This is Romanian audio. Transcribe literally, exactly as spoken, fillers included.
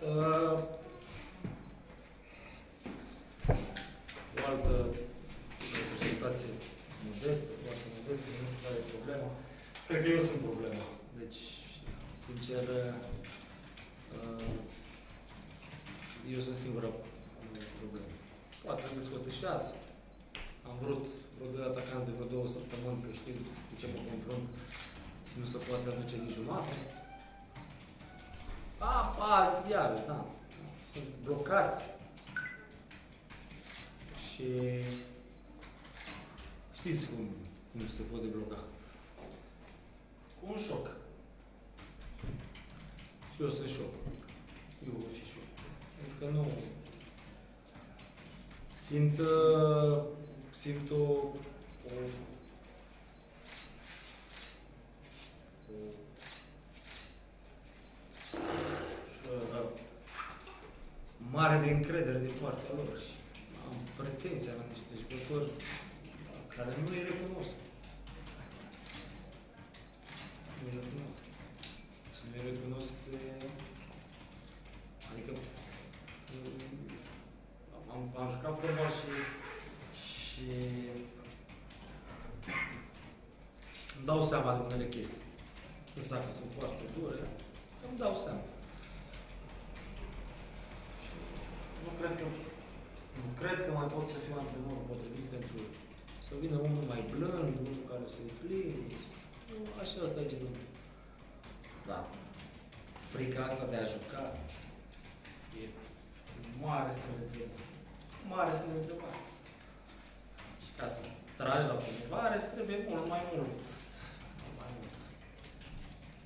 Uh, o altă reprezentație modestă, foarte modestă, nu știu care e problema. Cred că eu sunt problema. Deci, sincer, uh, eu sunt singura problemă. Poate am discutat și azi. Am vrut vreo doi atacanți de vreo două săptămâni, că știu cu ce mă confrunt și nu se poate aduce nici jumate. A, azi, iar, da. Sunt blocați. Și știți cum, cum se poate bloca? Cu un șoc. Și eu sunt șoc. Eu voi fi șoc. Pentru că nu... Simt... Uh, simt o... o, o uh, mare de încredere din partea lor. Și am pretenția la niște jucători care nu îi recunosc. Nu îi recunosc. Și nu îi recunosc de... Adică... Am, am jucat fotbal și... și... îmi dau seama de unele chestii. Nu știu dacă sunt foarte dure, îmi dau seama. Și nu cred că... Nu cred că mai pot să fiu antrenorul potrivit pentru să vină unul mai blând, unul care se plimbi. Așa, asta e genul. Da. Frica asta de a juca e mare să ne întrebăm. Mare să ne întrebăm. Și ca să tragi la promovare, îți trebuie mult mai mult